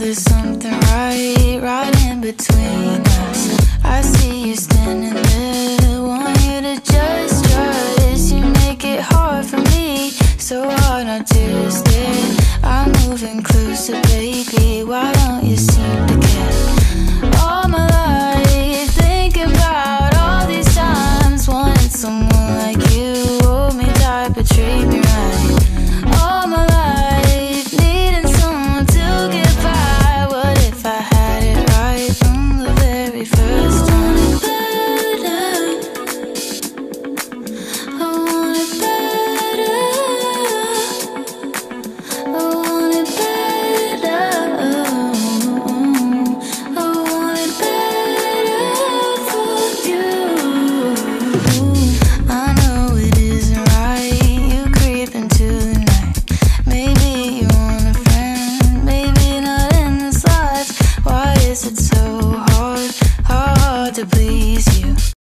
there's something right in between us. I see you standing there, want you to just trust. You make it hard for me, so hard not to stare. I'm moving closer, baby, why don't you seem to care? All my life, thinking about all these times, wanted someone like you, hold me tight but treat me right. All my life, needing someone to get by. What if I had it right from the very first time? I want it better. I want it better. I want it better for you. I know it isn't right, you creep into the night. Maybe you want a friend, maybe not in this life. Why is it so hard to please you?